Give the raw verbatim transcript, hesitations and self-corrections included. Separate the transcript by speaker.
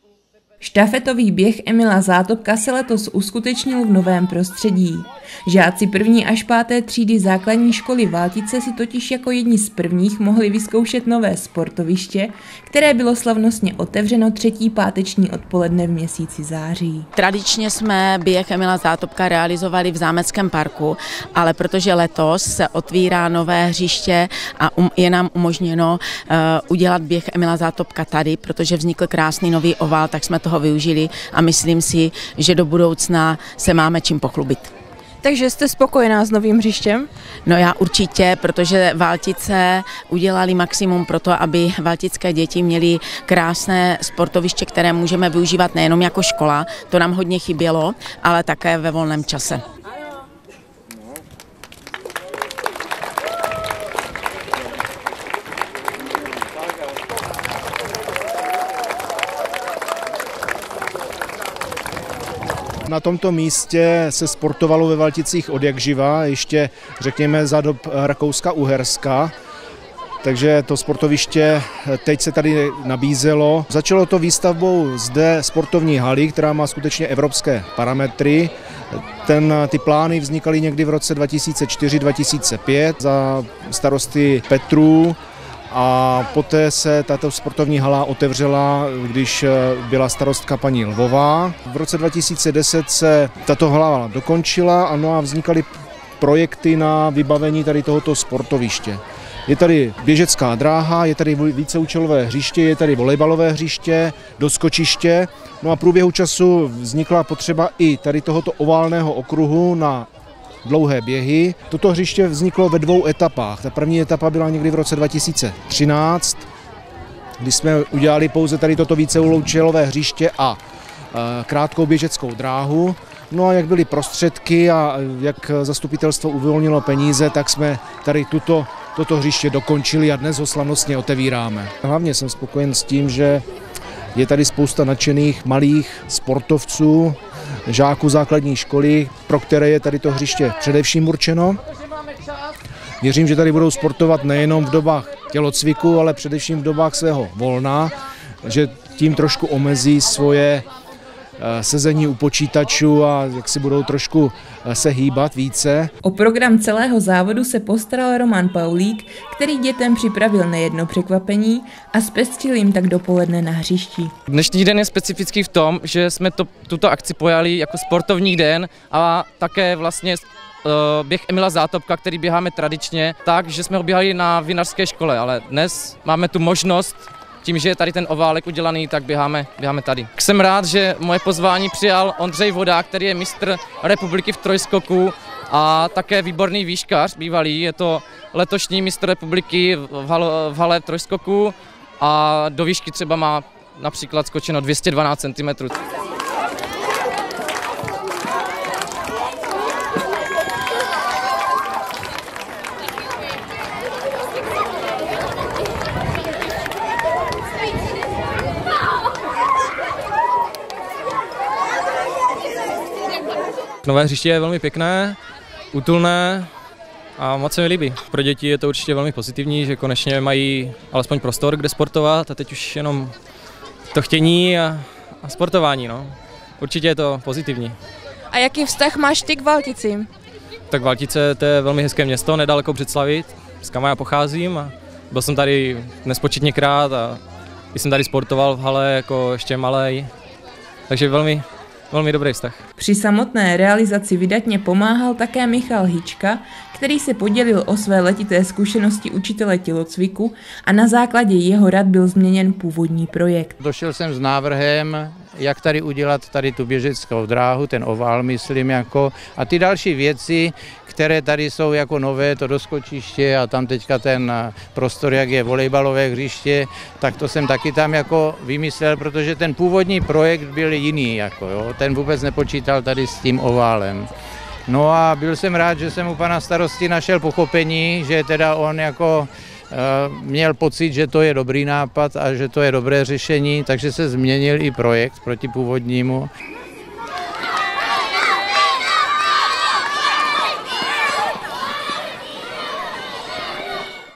Speaker 1: Štafetový běh Emila Zátopka se letos uskutečnil v novém prostředí. Žáci první až páté třídy základní školy Valtice si totiž jako jedni z prvních mohli vyzkoušet nové sportoviště, které bylo slavnostně otevřeno třetí páteční odpoledne v měsíci září.
Speaker 2: Tradičně jsme běh Emila Zátopka realizovali v Zámeckém parku, ale protože letos se otvírá nové hřiště a um, je nám umožněno uh, udělat běh Emila Zátopka tady, protože vznikl krásný nový oval, tak jsme toho využili a myslím si, že do budoucna se máme čím pochlubit.
Speaker 1: Takže jste spokojená s novým hřištěm?
Speaker 2: No já určitě, protože Valtice udělali maximum pro to, aby valtické děti měly krásné sportoviště, které můžeme využívat nejenom jako škola, to nám hodně chybělo, ale také ve volném čase.
Speaker 3: Na tomto místě se sportovalo ve Valticích odjakživa, ještě řekněme za dob Rakouska-Uherska. Takže to sportoviště teď se tady nabízelo. Začalo to výstavbou zde sportovní haly, která má skutečně evropské parametry. Ten, ty plány vznikaly někdy v roce dva tisíce čtyři dva tisíce pět za starosty Petrů. A poté se tato sportovní hala otevřela, když byla starostka paní Lvová. V roce dva tisíce deset se tato hala dokončila a vznikaly projekty na vybavení tady tohoto sportoviště. Je tady běžecká dráha, je tady víceúčelové hřiště, je tady volejbalové hřiště, doskočiště. No a v průběhu času vznikla potřeba i tady tohoto oválného okruhu na dlouhé běhy. Toto hřiště vzniklo ve dvou etapách. Ta první etapa byla někdy v roce dva tisíce třináct, kdy jsme udělali pouze tady toto víceúčelové hřiště a krátkou běžeckou dráhu. No a jak byly prostředky a jak zastupitelstvo uvolnilo peníze, tak jsme tady tuto, toto hřiště dokončili a dnes ho slavnostně otevíráme. Hlavně jsem spokojen s tím, že je tady spousta nadšených malých sportovců, žáků základní školy, pro které je tady to hřiště především určeno. Věřím, že tady budou sportovat nejenom v dobách tělocviku, ale především v dobách svého volna, že tím trošku omezí svoje sezení u počítačů a jak si budou trošku se hýbat více.
Speaker 1: O program celého závodu se postaral Roman Paulík, který dětem připravil nejedno překvapení a zpestřil jim tak dopoledne na hřišti.
Speaker 4: Dnešní den je specifický v tom, že jsme to, tuto akci pojali jako sportovní den a také vlastně uh, běh Emila Zátopka, který běháme tradičně, tak, že jsme ho běhali na vinařské škole, ale dnes máme tu možnost. Tím, že je tady ten oválek udělaný, tak běháme, běháme tady. Jsem rád, že moje pozvání přijal Ondřej Vodák, který je mistr republiky v trojskoku a také výborný výškař bývalý. Je to letošní mistr republiky v, hal, v hale trojskoku a do výšky třeba má například skočeno dvě stě dvanáct centimetrů.
Speaker 5: Nové hřiště je velmi pěkné, útulné a moc se mi líbí. Pro děti je to určitě velmi pozitivní, že konečně mají alespoň prostor, kde sportovat a teď už jenom to chtění a, a sportování. No. Určitě je to pozitivní.
Speaker 1: A jaký vztah máš ty k Valticím?
Speaker 5: Tak Valtice, to je velmi hezké město, nedaleko Břeclavi, z kam já pocházím a byl jsem tady nespočetněkrát a jsem tady sportoval v hale jako ještě malej, takže velmi Velmi dobrý vztah.
Speaker 1: Při samotné realizaci vydatně pomáhal také Michal Hička, který se podělil o své letité zkušenosti učitele tělocviku a na základě jeho rad byl změněn původní projekt.
Speaker 6: Došel jsem s návrhem, jak tady udělat tady tu běžeckou dráhu, ten ovál, myslím, jako, a ty další věci, které tady jsou jako nové, to doskočiště a tam teďka ten prostor, jak je volejbalové hřiště, tak to jsem taky tam jako vymyslel, protože ten původní projekt byl jiný, jako, jo, ten vůbec nepočítal tady s tím oválem. No a byl jsem rád, že jsem u pana starosti našel pochopení, že teda on jako uh, měl pocit, že to je dobrý nápad a že to je dobré řešení, takže se změnil i projekt proti původnímu.